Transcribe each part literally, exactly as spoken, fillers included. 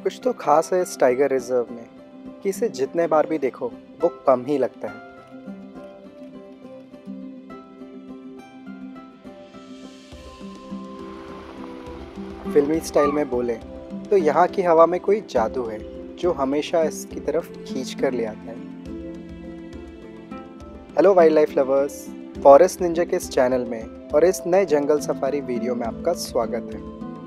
कुछ तो खास है इस टाइगर रिजर्व में कि इसे जितने बार भी देखो वो कम ही लगता है। फिल्मी स्टाइल में बोले तो यहाँ की हवा में कोई जादू है जो हमेशा इसकी तरफ खींच कर ले आता है। Hello wild life lovers, forest ninja के इस चैनल में और इस नए जंगल सफारी वीडियो में आपका स्वागत है।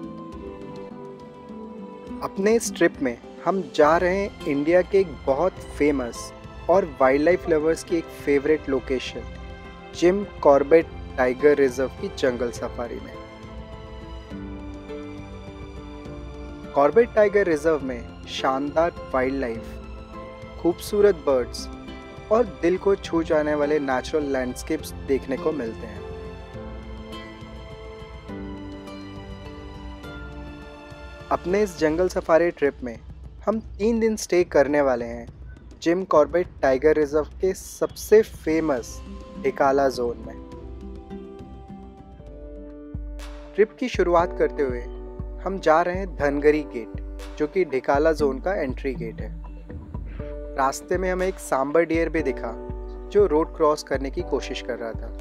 अपने इस ट्रिप में हम जा रहे हैं इंडिया के एक बहुत फेमस और वाइल्ड लाइफ लवर्स की एक favourite location Jim Corbett tiger reserve की जंगल सफारी में। कॉर्बेट टाइगर रिजर्व में शानदार वाइल्ड लाइफ, खूबसूरत बर्ड्स और दिल को छू जाने वाले नेचुरल लैंडस्केप्स देखने को मिलते हैं। अपने इस जंगल सफारी ट्रिप में हम तीन दिन स्टे करने वाले हैं जिम कॉर्बेट टाइगर रिजर्व के सबसे फेमस ढिकाला जोन में। ट्रिप की शुरुआत करते हुए हम जा रहे हैं धनगरी गेट, जो कि ढिकाला जोन का एंट्री गेट है। रास्ते में हमें एक सांबर डियर भी दिखा जो रोड क्रॉस करने की कोशिश कर रहा था।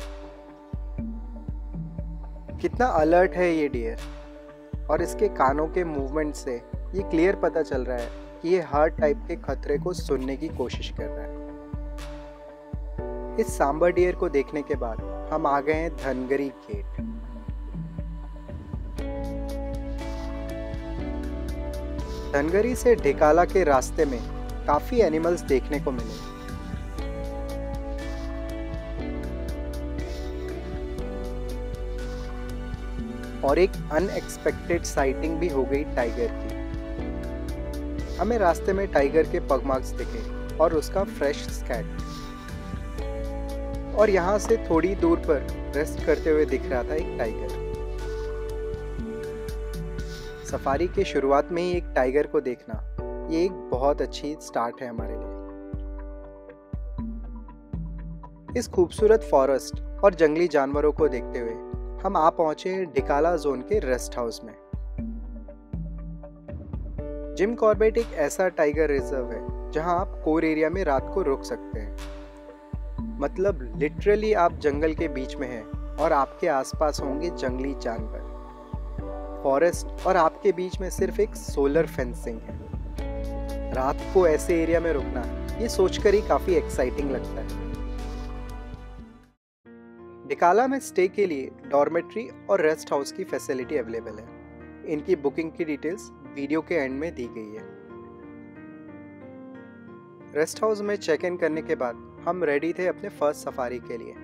कितना अलर्ट है ये डियर, और इसके कानों के मूवमेंट से ये क्लियर पता चल रहा है कि ये हर टाइप के खतरे को सुनने की कोशिश कर रहा है। इस सांबर डियर को देखने के बाद हम आ गए हैं धनगरी गेट। धनगरी से ढिकाला के रास्ते में काफी एनिमल्स देखने को मिले। और एक अनएक्सपेक्टेड साइटिंग भी हो गई टाइगर की। हमें रास्ते में टाइगर के पग मार्क्स दिखे और उसका फ्रेश स्कैट, और यहाँ से थोड़ी दूर पर रेस्ट करते हुए दिख रहा था एक टाइगर। सफारी के शुरुआत में ही एक टाइगर को देखना ये एक बहुत अच्छी स्टार्ट है हमारे लिए। इस खूबसूरत फॉरेस्ट और जंगली जानवरों को देखते हुए हम आ पहुंचे हैं ढिकाला जोन के रेस्ट हाउस में। जिम कॉर्बेट एक ऐसा टाइगर रिजर्व है जहां आप कोर एरिया में रात को रुक सकते हैं। मतलब लिटरली आप जंगल के बीच में हैं और आपके आसपास होंगे जंगली जानवर, फॉरेस्ट, और आपके बीच में सिर्फ एक सोलर फेंसिंग है। रात को ऐसे एरिया में रुकना ये सोचकर ही काफी एक्साइटिंग लगता है। ढिकाला में स्टे के लिए डॉर्मेट्री और रेस्ट हाउस की फैसिलिटी अवेलेबल है। इनकी बुकिंग की डिटेल्स वीडियो के एंड में दी गई है। रेस्ट हाउस में चेक इन करने के बाद हम रेडी थे अपने फर्स्ट सफारी के लिए।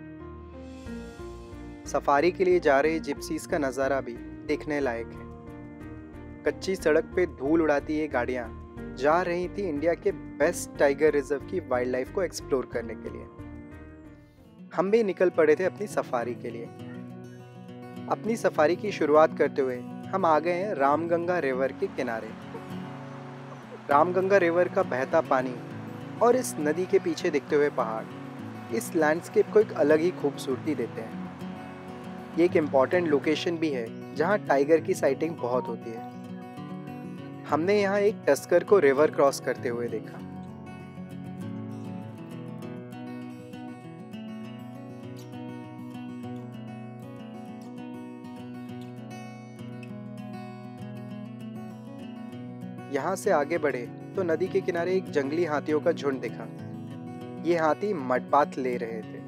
सफारी के लिए जा रही जिप्सीज का नज़ारा भी देखने लायक है। कच्ची सड़क पे धूल उड़ाती ये गाड़ियाँ जा रही थी इंडिया के बेस्ट टाइगर रिजर्व की वाइल्ड लाइफ को एक्सप्लोर करने के लिए। हम भी निकल पड़े थे अपनी सफारी के लिए। अपनी सफारी की शुरुआत करते हुए हम आ गए हैं रामगंगा रिवर के किनारे। रामगंगा रिवर का बहता पानी और इस नदी के पीछे दिखते हुए पहाड़ इस लैंडस्केप को एक अलग ही खूबसूरती देते हैं। ये एक इम्पॉर्टेंट लोकेशन भी है जहाँ टाइगर की साइटिंग बहुत होती है। हमने यहाँ एक टस्कर को रिवर क्रॉस करते हुए देखा। यहाँ से आगे बढ़े तो नदी के किनारे एक जंगली हाथियों का झुंड दिखा। ये हाथी मडपात ले रहे थे।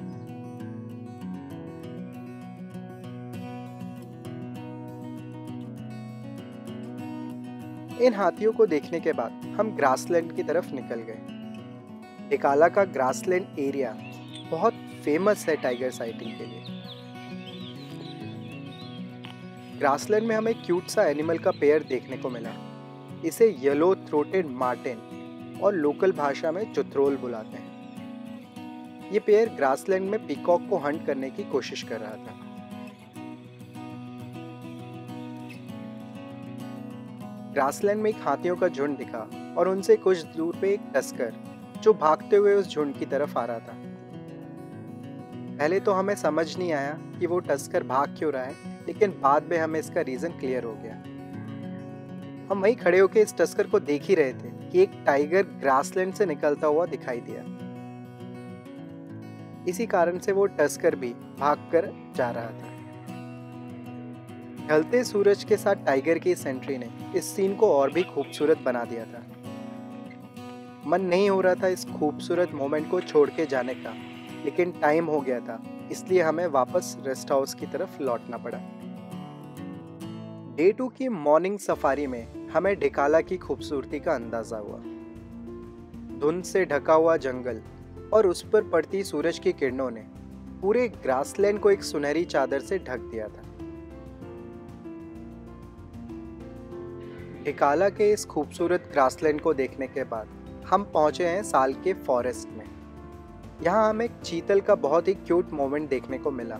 इन हाथियों को देखने के बाद हम ग्रासलैंड की तरफ निकल गए। ढिकाला का ग्रासलैंड एरिया बहुत फेमस है टाइगर साइटिंग के लिए। ग्रासलैंड में हमें क्यूट सा एनिमल का पेयर देखने को मिला। इसे येलो थ्रोटेड मार्टिन और लोकल भाषा में चुथरोल बुलाते हैं। ये पेयर ग्रासलैंड में पीकॉक को हंट करने की कोशिश कर रहा था। ग्रासलैंड में एक हाथियों का झुंड दिखा और उनसे कुछ दूर पे एक टस्कर जो भागते हुए उस झुंड की तरफ आ रहा था। पहले तो हमें समझ नहीं आया कि वो टस्कर भाग क्यों रहा है, लेकिन बाद में हमें इसका रीजन क्लियर हो गया। हम वहीं खड़े होकर इस टस्कर को देख ही रहे थे कि एक टाइगर ग्रासलैंड से निकलता हुआ दिखाई दिया। इसी कारण से वो टस्कर भी भागकर जा रहा था। ढलते सूरज के साथ टाइगर की इस एंट्री ने इस सीन को और भी खूबसूरत बना दिया था। मन नहीं हो रहा था इस खूबसूरत मोमेंट को छोड़ के जाने का, लेकिन टाइम हो गया था, इसलिए हमें वापस रेस्ट हाउस की तरफ लौटना पड़ा। डे टू की मॉर्निंग सफारी में हमें ढिकाला की खूबसूरती का अंदाजा हुआ। धुंध से ढका हुआ जंगल और उस पर पड़ती सूरज की किरणों ने पूरे ग्रासलैंड को एक सुनहरी चादर से ढक दिया था। ढिकाला के इस खूबसूरत ग्रासलैंड को देखने के बाद हम पहुंचे हैं साल के फॉरेस्ट में। यहाँ हमें एक चीतल का बहुत ही क्यूट मोमेंट देखने को मिला।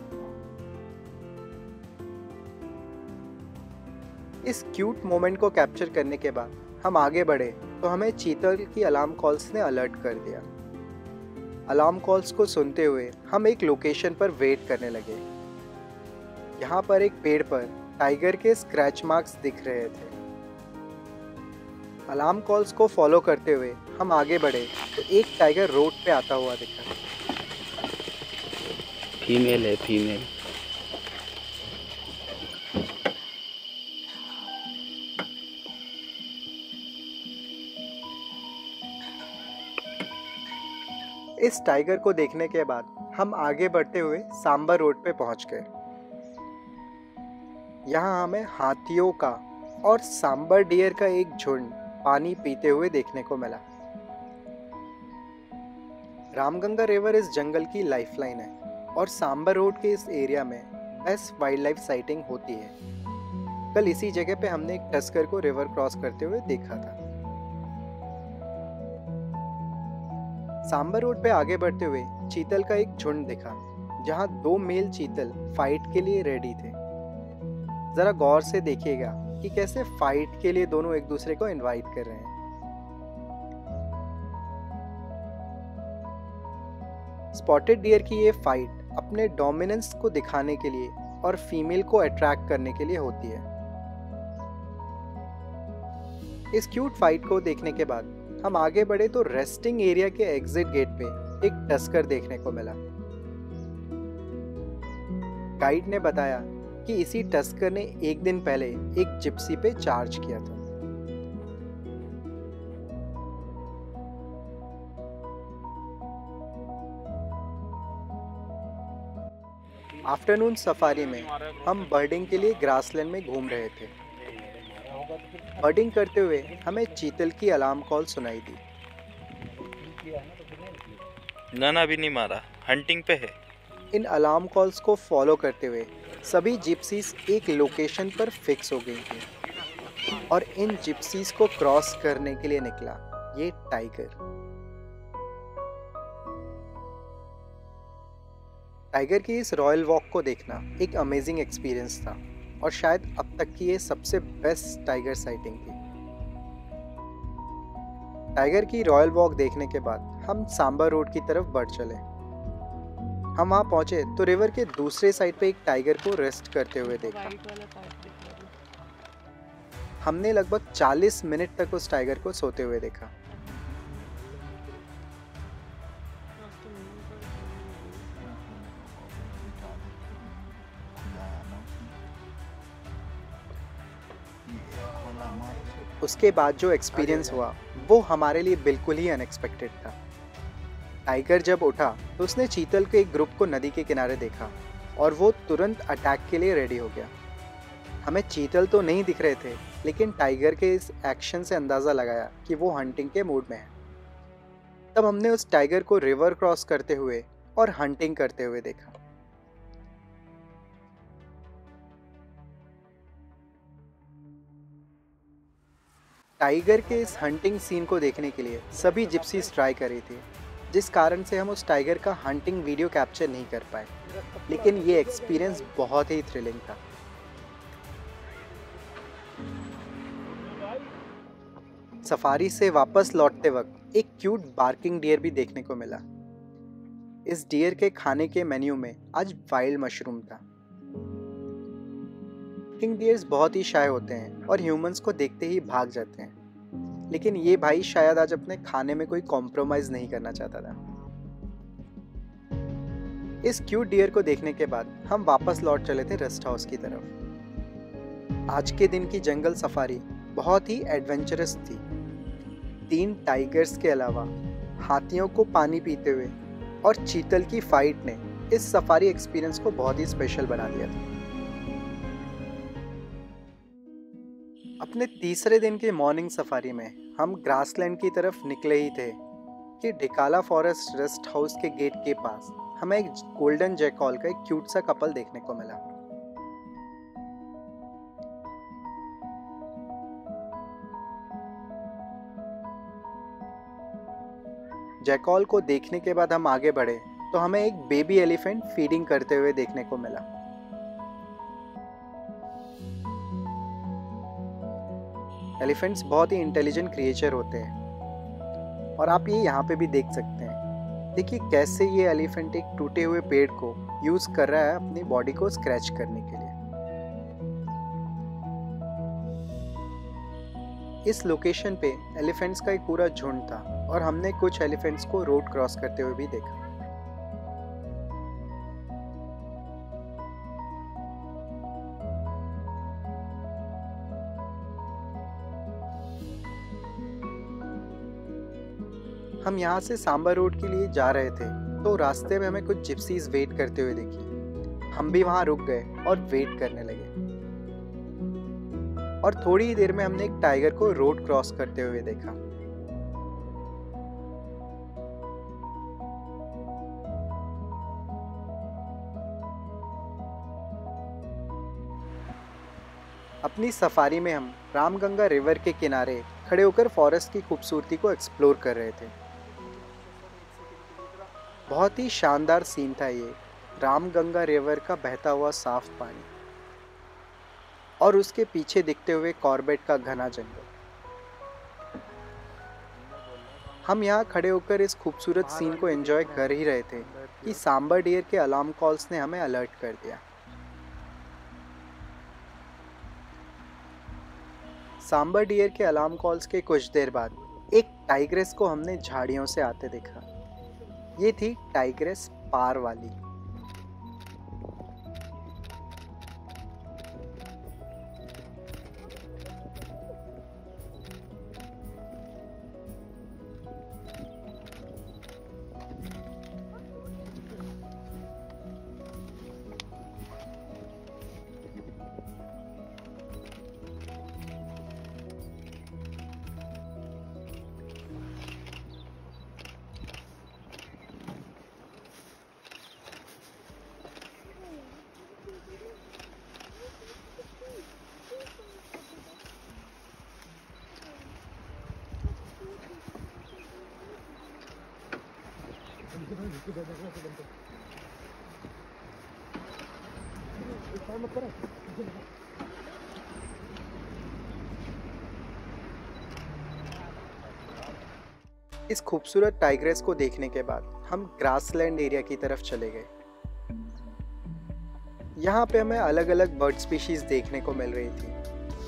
इस क्यूट मोमेंट को कैप्चर करने के बाद हम आगे बढ़े तो हमें चीतल की अलार्म कॉल्स ने अलर्ट कर दिया। अलार्म कॉल्स को सुनते हुए हम एक लोकेशन पर वेट करने लगे। यहाँ पर एक पेड़ पर टाइगर के स्क्रैच मार्क्स दिख रहे थे। अलार्म कॉल्स को फॉलो करते हुए हम आगे बढ़े तो एक टाइगर रोड पे आता हुआ दिखा। फीमेल है, फीमेल। इस टाइगर को देखने के बाद हम आगे बढ़ते हुए सांबर रोड पे पहुंच गए। यहाँ हमें हाथियों का और सांबर डियर का एक झुंड पानी पीते हुए देखने को मिला। रामगंगा रिवर इस जंगल की लाइफलाइन है और सांबर रोड के इस एरिया में बेस्ट वाइल्ड लाइफ साइटिंग होती है। कल इसी जगह पे हमने एक टस्कर को रिवर क्रॉस करते हुए देखा था। सांबर रोड पे आगे बढ़ते हुए चीतल का एक झुंड दिखा, जहां दो मेल चीतल फाइट के लिए रेडी थे। जरा गौर से देखिएगा कि कैसे फाइट के लिए दोनों एक दूसरे को इनवाइट कर रहे हैं। स्पॉटेड डियर की ये फाइट अपने डोमिनेंस को दिखाने के लिए और फीमेल को अट्रैक्ट करने के लिए होती है। इस क्यूट फाइट को देखने के बाद हम आगे बढ़े तो रेस्टिंग एरिया के एग्जिट गेट पे एक टस्कर देखने को मिला। गाइड ने बताया कि इसी टस्कर ने एक दिन पहले एक जिप्सी पे चार्ज किया था। आफ्टरनून सफारी में हम बर्डिंग के लिए ग्रासलैंड में घूम रहे थे। बर्डिंग करते हुए हमें चीतल की अलार्म कॉल सुनाई दी। ना ना भी नहीं मारा, हंटिंग पे है। इन अलार्म कॉल्स को फॉलो करते हुए सभी जिप्सीज एक लोकेशन पर फिक्स हो गई थी और इन जिप्सीज को क्रॉस करने के लिए निकला ये टाइगर। टाइगर की इस रॉयल वॉक को देखना एक अमेजिंग एक्सपीरियंस था और शायद अब तक की ये सबसे बेस्ट टाइगर साइटिंग थी। टाइगर की रॉयल वॉक देखने के बाद हम सांबर रोड की तरफ बढ़ चले। हम वहां पहुंचे तो रिवर के दूसरे साइड पे एक टाइगर को रेस्ट करते हुए देखा। हमने लगभग चालीस मिनट तक उस टाइगर को सोते हुए देखा। उसके बाद जो एक्सपीरियंस हुआ वो हमारे लिए बिल्कुल ही अनएक्सपेक्टेड था। टाइगर जब उठा तो उसने चीतल के एक ग्रुप को नदी के किनारे देखा और वो तुरंत अटैक के लिए रेडी हो गया। हमें चीतल तो नहीं दिख रहे थे, लेकिन टाइगर के इस एक्शन से अंदाज़ा लगाया कि वो हंटिंग के मूड में है। तब हमने उस टाइगर को रिवर क्रॉस करते हुए और हंटिंग करते हुए देखा। टाइगर के इस हंटिंग सीन को देखने के लिए सभी जिप्सीज ट्राई कर रही थी, जिस कारण से हम उस टाइगर का हंटिंग वीडियो कैप्चर नहीं कर पाए, लेकिन ये एक्सपीरियंस बहुत ही थ्रिलिंग था। सफारी से वापस लौटते वक्त एक क्यूट बार्किंग डियर भी देखने को मिला। इस डियर के खाने के मेन्यू में आज वाइल्ड मशरूम था। किंग डियर्स बहुत ही शाय होते हैं और ह्यूमंस को देखते ही भाग जाते हैं, लेकिन ये भाई शायद आज अपने खाने में कोई कॉम्प्रोमाइज नहीं करना चाहता था। इस क्यूट डियर को देखने के बाद हम वापस लौट चले थे रेस्ट हाउस की तरफ। आज के दिन की जंगल सफारी बहुत ही एडवेंचरस थी। तीन टाइगर्स के अलावा हाथियों को पानी पीते हुए और चीतल की फाइट ने इस सफारी एक्सपीरियंस को बहुत ही स्पेशल बना दिया था। अपने तीसरे दिन की मॉर्निंग सफारी में हम ग्रासलैंड की तरफ निकले ही थे कि डिकाला फॉरेस्ट रेस्ट हाउस के गेट के पास हमें एक गोल्डन जैकॉल का एक क्यूट सा कपल देखने को मिला। जैकॉल को देखने के बाद हम आगे बढ़े तो हमें एक बेबी एलिफेंट फीडिंग करते हुए देखने को मिला। एलिफेंट्स बहुत ही इंटेलिजेंट क्रिएचर होते हैं और आप ये यहाँ पे भी देख सकते हैं। देखिए कैसे ये एलिफेंट एक टूटे हुए पेड़ को यूज कर रहा है अपनी बॉडी को स्क्रैच करने के लिए। इस लोकेशन पे एलिफेंट्स का एक पूरा झुंड था और हमने कुछ एलिफेंट्स को रोड क्रॉस करते हुए भी देखा। हम यहाँ से सांबा रोड के लिए जा रहे थे तो रास्ते में हमें कुछ जिप्सीज वेट करते हुए देखी। हम भी वहाँ रुक गए और वेट करने लगे और थोड़ी ही देर में हमने एक टाइगर को रोड क्रॉस करते हुए देखा। अपनी सफारी में हम रामगंगा रिवर के किनारे खड़े होकर फॉरेस्ट की खूबसूरती को एक्सप्लोर कर रहे थे। बहुत ही शानदार सीन था ये, रामगंगा रिवर का बहता हुआ साफ पानी और उसके पीछे दिखते हुए कॉर्बेट का घना जंगल। हम यहाँ खड़े होकर इस खूबसूरत सीन को एंजॉय कर ही रहे थे कि सांबा डियर के अलार्म कॉल्स ने हमें अलर्ट कर दिया। सांबा डियर के अलार्म कॉल्स के कुछ देर बाद एक टाइग्रेस को हमने झाड़ियों से आते देखा। ये थी टाइग्रेस पार वाली। इस खूबसूरत टाइग्रेस को देखने के बाद हम ग्रासलैंड एरिया की तरफ चले गए। यहाँ पे हमें अलग अलग बर्ड स्पीशीज देखने को मिल रही थी।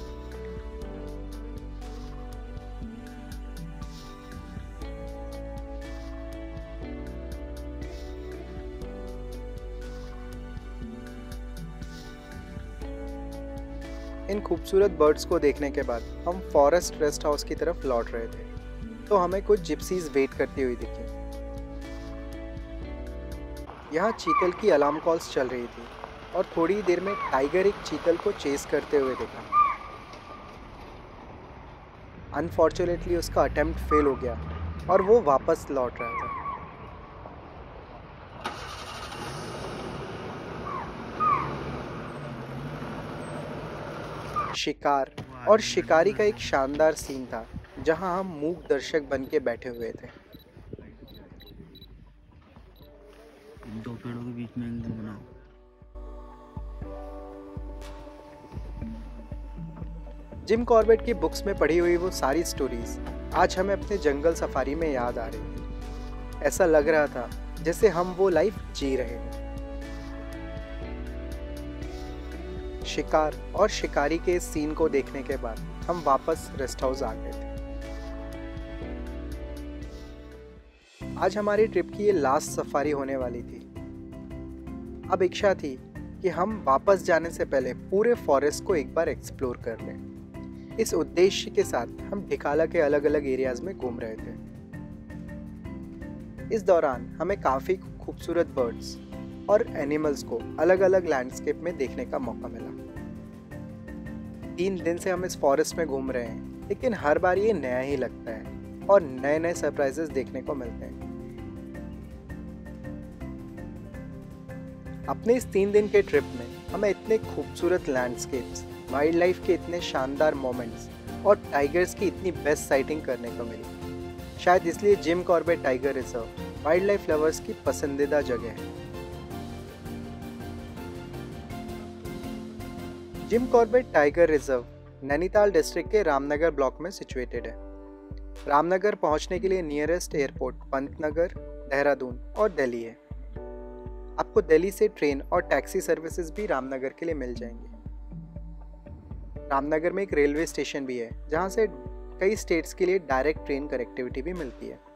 इन खूबसूरत बर्ड्स को देखने के बाद हम फॉरेस्ट रेस्ट हाउस की तरफ लौट रहे थे तो हमें कुछ जिप्सीज वेट करती हुई दिखी। यहाँ चीतल की अलार्म कॉल्स चल रही थी और थोड़ी देर में टाइगर एक चीतल को चेस करते हुए देखा। अनफॉर्चुनेटली उसका अटेम्प्ट फेल हो गया और वो वापस लौट रहा था। शिकार और शिकारी का एक शानदार सीन था जहां हम मूक दर्शक बन के बैठे हुए थे। दो पेड़ों के बीच में एंगल बनाओ। जिम कॉर्बेट की बुक्स में पढ़ी हुई वो सारी स्टोरीज आज हमें अपने जंगल सफारी में याद आ रही थी। ऐसा लग रहा था जैसे हम वो लाइफ जी रहे हैं। शिकार और शिकारी के इस सीन को देखने के बाद हम वापस रेस्ट हाउस आ गए थे। आज हमारी ट्रिप की ये लास्ट सफारी होने वाली थी। अब इच्छा थी कि हम वापस जाने से पहले पूरे फॉरेस्ट को एक बार एक्सप्लोर कर लें। इस उद्देश्य के साथ हम ढिकाला के अलग अलग एरियाज में घूम रहे थे। इस दौरान हमें काफ़ी खूबसूरत बर्ड्स और एनिमल्स को अलग अलग लैंडस्केप में देखने का मौका मिला। तीन दिन से हम इस फॉरेस्ट में घूम रहे हैं, लेकिन हर बार ये नया ही लगता है और नए नए सरप्राइजेस देखने को मिलते हैं। अपने इस तीन दिन के ट्रिप में हमें इतने खूबसूरत लैंडस्केप्स, वाइल्ड लाइफ के इतने शानदार मोमेंट्स और टाइगर्स की इतनी बेस्ट साइटिंग करने को मिली। शायद इसलिए Jim Corbett tiger reserve wild life lovers की पसंदीदा जगह है। Jim Corbett tiger reserve Nainital district के रामनगर ब्लॉक में सिचुएटेड है। रामनगर पहुंचने के लिए नियरेस्ट एयरपोर्ट पंतनगर, देहरादून और दिल्ली है। आपको दिल्ली से ट्रेन और टैक्सी सर्विसेज भी रामनगर के लिए मिल जाएंगे। रामनगर में एक रेलवे स्टेशन भी है, जहां से कई स्टेट्स के लिए डायरेक्ट ट्रेन कनेक्टिविटी भी मिलती है।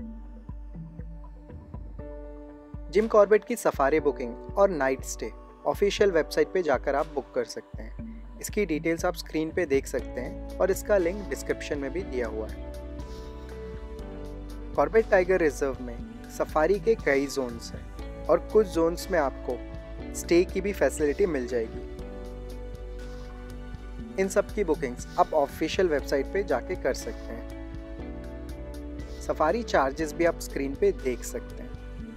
जिम कॉर्बेट की सफारी बुकिंग और नाइट स्टे ऑफिशियल वेबसाइट पे जाकर आप बुक कर सकते हैं। इसकी डिटेल्स आप स्क्रीन पे देख सकते हैं और इसका लिंक डिस्क्रिप्शन में भी दिया हुआ है। कॉर्बेट टाइगर रिजर्व में सफारी के कई जोन्स हैं और कुछ जोन्स में आपको स्टे की भी फैसिलिटी मिल जाएगी। इन सब की बुकिंग्स आप ऑफिशियल वेबसाइट पे जाके कर सकते हैं। सफारी चार्जेस भी आप स्क्रीन पे देख सकते हैं।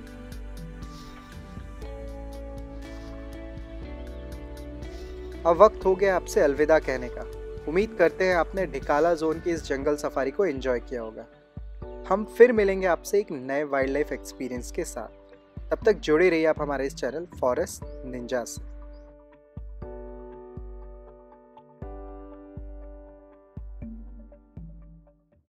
अब वक्त हो गया आपसे अलविदा कहने का। उम्मीद करते हैं आपने ढिकाला जोन की इस जंगल सफारी को एंजॉय किया होगा। हम फिर मिलेंगे आपसे एक नए वाइल्ड लाइफ एक्सपीरियंस के साथ। तब तक जुड़े रहिए आप हमारे इस चैनल फॉरेस्ट निंजा से।